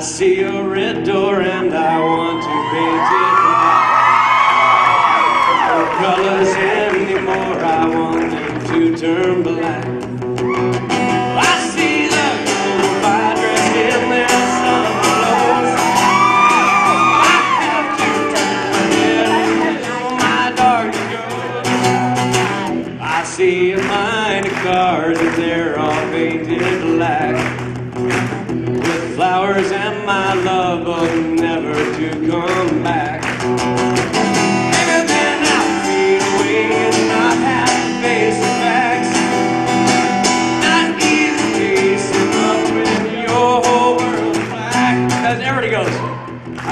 see a red door and I want to paint it black. No colors anymore, I want them to turn black. I see the gold fire dressed in their summer clothes. I have to turn my head into my dark goes. I see a line of cars and they're all painted black, with flowers and my love, but never to come back. Maybe then I'll fade away and not have to face the facts. Not easy facing up when your whole world's black. As everybody goes, I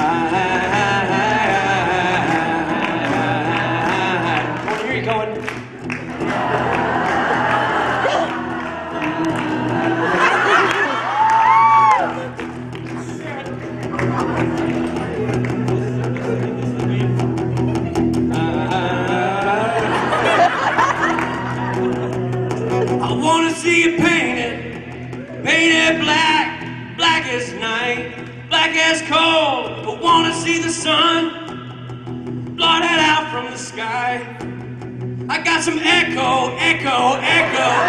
want to hear you going. I want to see it painted, painted black, black as night, black as cold. I want to see the sun blotted out from the sky. I got some echo, echo, echo.